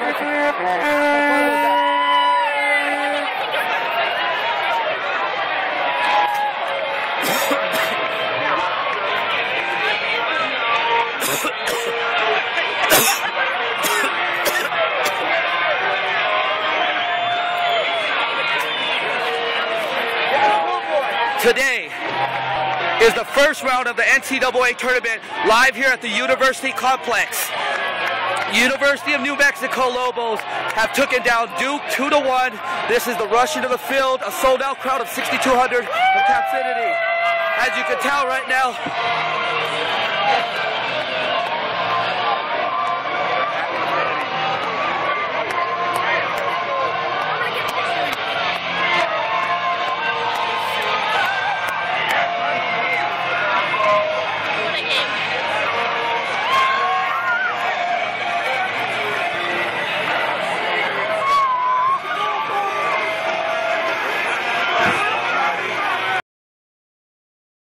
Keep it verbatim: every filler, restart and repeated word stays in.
Today is the first round of the N C double A tournament live here at the University Complex. University of New Mexico Lobos have taken down Duke two to one. This is the rush into the field, a sold out crowd of sixty-two hundred of capacity. As you can tell right now,